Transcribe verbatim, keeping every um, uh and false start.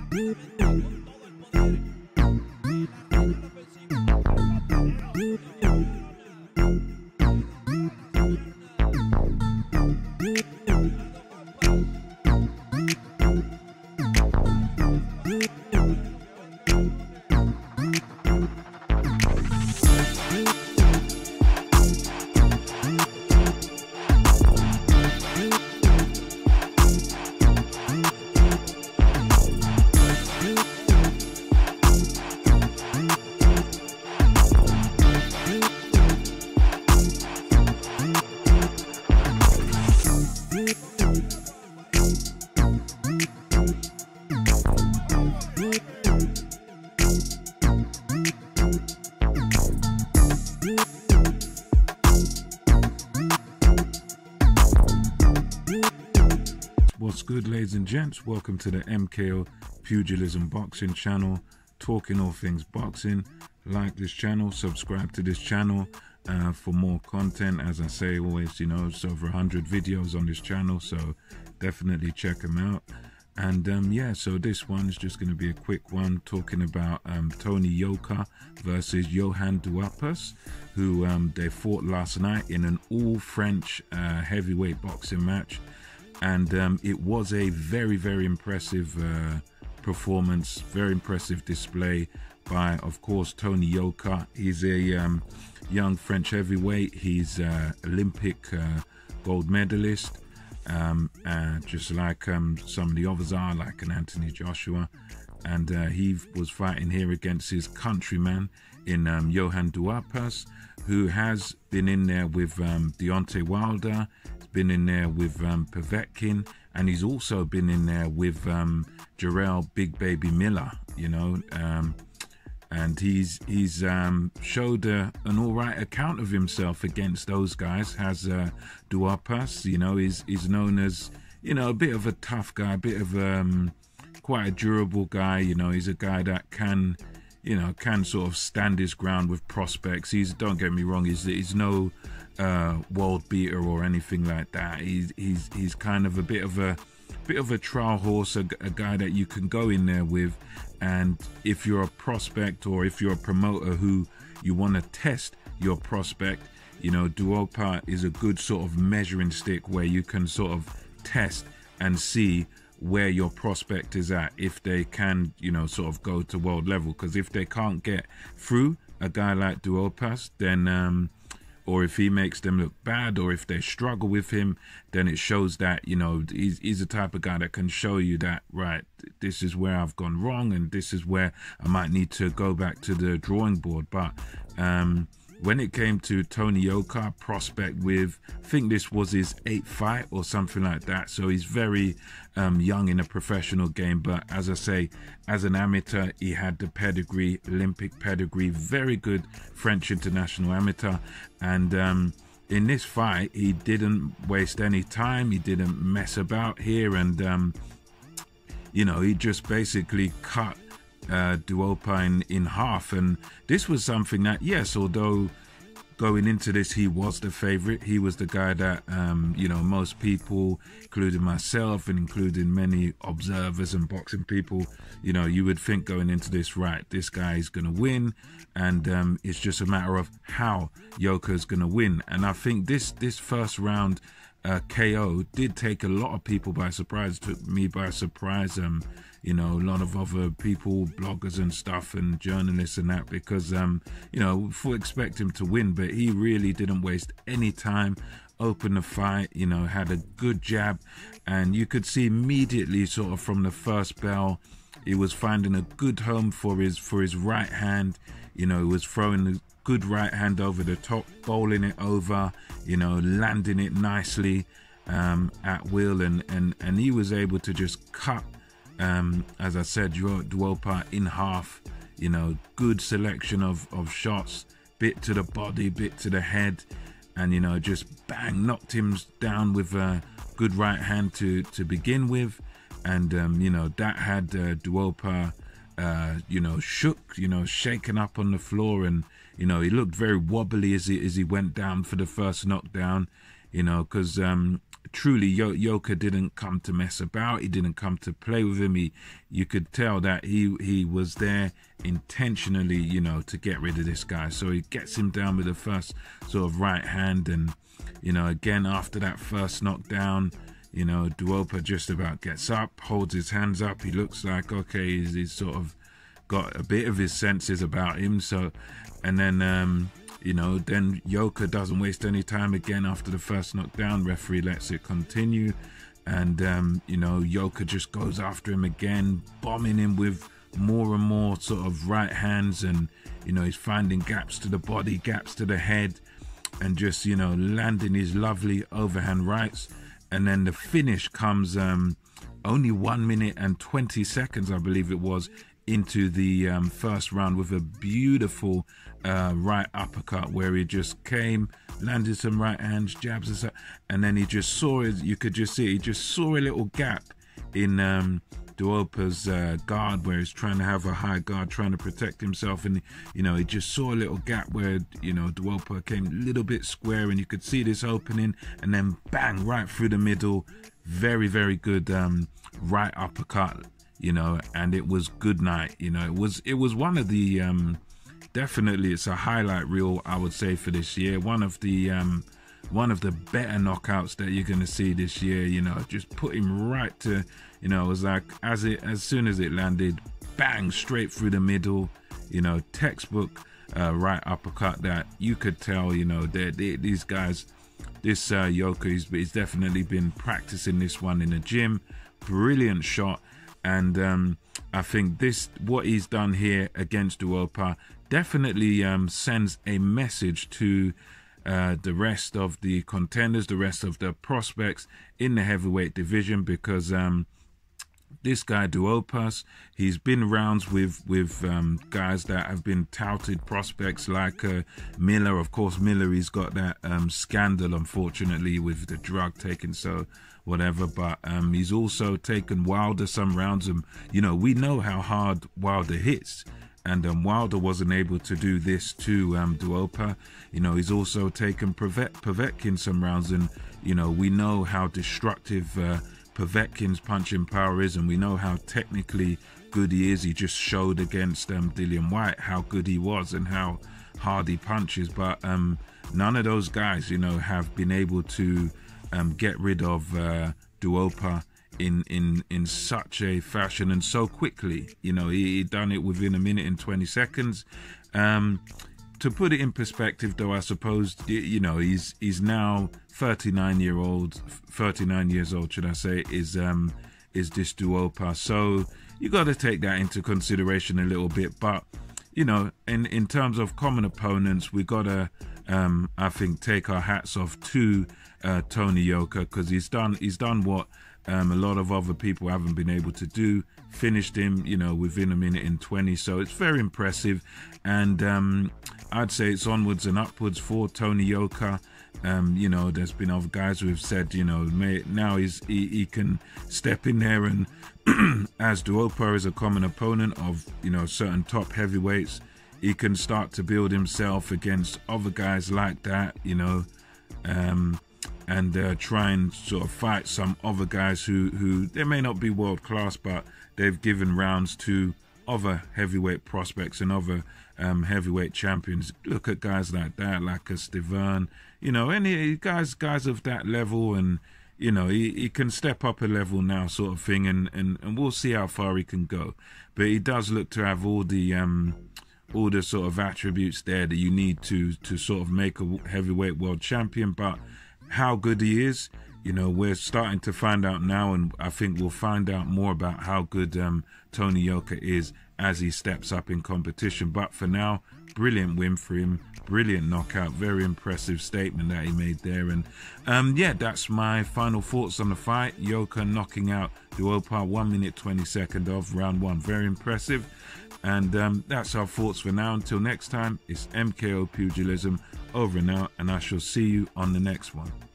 What's good, ladies and gents? Welcome to the M K O Pugilism Boxing channel, talking all things boxing. Like this channel, subscribe to this channel uh, for more content. As I say always, you know, it's over one hundred videos on this channel, so definitely check them out. And um, yeah, so this one is just going to be a quick one, talking about um, Tony Yoka versus Johann Duhaupas, who um, they fought last night in an all-French uh, heavyweight boxing match. And um, it was a very, very impressive uh, performance, very impressive display by, of course, Tony Yoka. He's a um, young French heavyweight. He's uh, Olympic uh, gold medalist, um, uh, just like um, some of the others are, like an Anthony Joshua. And uh, he was fighting here against his countryman in um, Johann Duhaupas, who has been in there with um, Deontay Wilder, been in there with um, Povetkin, and he's also been in there with um, Jarrell Big Baby Miller, you know, um, and he's he's um, showed uh, an all right account of himself against those guys. Has uh, Duhaupas, you know, he's, he's known as, you know, a bit of a tough guy, a bit of um, quite a durable guy, you know, he's a guy that can, you know, can sort of stand his ground with prospects. He's, don't get me wrong, he's, he's no uh, world beater or anything like that. He's, he's, he's kind of a bit of a, bit of a trial horse, a, a guy that you can go in there with. And if you're a prospect, or if you're a promoter who you want to test your prospect, you know, Duhaupas is a good sort of measuring stick where you can sort of test and see where your prospect is at, if they can, you know, sort of go to world level. Because if they can't get through a guy like Duhaupas, then um or if he makes them look bad, or if they struggle with him, then it shows that, you know, he's, he's the type of guy that can show you that, right, this is where I've gone wrong, and this is where I might need to go back to the drawing board. But um when it came to Tony Yoka, prospect with, I think this was his eighth fight or something like that. So he's very um, young in a professional game. But as I say, as an amateur, he had the pedigree, Olympic pedigree, very good French international amateur. And um, in this fight, he didn't waste any time. He didn't mess about here. And, um, you know, he just basically cut Uh, Duhaupas in, in half. And this was something that, yes, although going into this he was the favorite, he was the guy that um, you know, most people, including myself and including many observers and boxing people, you know, you would think going into this, right, this guy is gonna win, and um, it's just a matter of how Yoka is gonna win. And I think this this first round uh, K O did take a lot of people by surprise, took me by surprise, um you know, a lot of other people, bloggers and stuff, and journalists and that, because um you know, full expect him to win, but he really didn't waste any time, opened the fight, you know, had a good jab, and you could see immediately, sort of from the first bell, he was finding a good home for his for his right hand. You know, he was throwing a good right hand over the top, bowling it over, you know, landing it nicely um at will, and and and he was able to just cut Um, as I said, Duhaupas in half. You know, good selection of, of shots, bit to the body, bit to the head, and, you know, just bang, knocked him down with a good right hand to, to begin with. And, um, you know, that had uh, Duhaupas, uh, you know, shook, you know, shaken up on the floor. And, you know, he looked very wobbly as he, as he went down for the first knockdown, you know, because um, truly, Yoka didn't come to mess about. He didn't come to play with him. He, you could tell that he he was there intentionally, you know, to get rid of this guy. So he gets him down with the first sort of right hand, and you know, again after that first knockdown, you know, Duopa just about gets up, holds his hands up. He looks like okay, he's, he's sort of got a bit of his senses about him. So, and then. Um, You know, then Yoka doesn't waste any time again after the first knockdown. Referee lets it continue. And, um, you know, Yoka just goes after him again, bombing him with more and more sort of right hands. And, you know, he's finding gaps to the body, gaps to the head, and just, you know, landing his lovely overhand rights. And then the finish comes um, only one minute and twenty seconds, I believe it was, into the um, first round with a beautiful uh, right uppercut where he just came, landed some right hands, jabs, us, and then he just saw it. You could just see he just saw a little gap in um, Duopa's uh, guard where he's trying to have a high guard, trying to protect himself, and you know he just saw a little gap where you know Duopa came a little bit square, and you could see this opening, and then bang right through the middle. Very very good um, right uppercut. You know, and it was good night. You know, it was it was one of the um, definitely it's a highlight reel, I would say, for this year. One of the um, one of the better knockouts that you're gonna see this year. You know, just put him right to, you know, it was like as it as soon as it landed, bang, straight through the middle. You know, textbook uh, right uppercut that you could tell. You know, they, they, these guys, this uh, Yoka, he's, he's definitely been practicing this one in the gym. Brilliant shot. And um, I think this, what he's done here against Duopa, definitely um, sends a message to uh, the rest of the contenders, the rest of the prospects in the heavyweight division, because um, this guy Duopa, he's been rounds with with um, guys that have been touted prospects like uh, Miller. Of course, Miller, he's got that um, scandal, unfortunately, with the drug taking, so whatever. But um, he's also taken Wilder some rounds, and you know we know how hard Wilder hits. And um, Wilder wasn't able to do this to um, Duopa. You know, he's also taken Povetkin some rounds, and you know we know how destructive uh, Povetkin's punching power is, and we know how technically good he is. He just showed against um, Dillian Whyte how good he was and how hard he punches. But um, none of those guys, you know, have been able to um, get rid of uh, Duopa in in in such a fashion and so quickly. You know, he, he done it within a minute and twenty seconds. Um, to put it in perspective, though, I suppose, you know, he's he's now thirty-nine year old, thirty-nine years old, should I say, is um is this Duopa. So you got to take that into consideration a little bit. But you know, in in terms of common opponents, we got to um I think take our hats off to uh, Tony Yoka, because he's done he's done what Um, a lot of other people haven't been able to do. Finished him, you know, within a minute and twenty. So it's very impressive. And um, I'd say it's onwards and upwards for Tony Yoka. Um, you know, there's been other guys who have said, you know, may, now he's, he, he can step in there and as Duopa is a common opponent of, you know, certain top heavyweights, he can start to build himself against other guys like that, you know, um, and uh, try and sort of fight some other guys who, who they may not be world class, but they've given rounds to other heavyweight prospects and other um, heavyweight champions. Look at guys like that, like a Stiverne, you know, any guys guys of that level, and you know he, he can step up a level now, sort of thing, and, and, and we'll see how far he can go. But he does look to have all the um, all the sort of attributes there that you need to to sort of make a heavyweight world champion. But how good he is, you know, we're starting to find out now, and I think we'll find out more about how good um, Tony Yoka is as he steps up in competition. But for now, brilliant win for him, brilliant knockout, very impressive statement that he made there. And um, yeah, that's my final thoughts on the fight. Yoka knocking out Duopa, one minute twenty second of round one, very impressive. And um, that's our thoughts for now. Until next time, it's M K O Pugilism over and out, and I shall see you on the next one.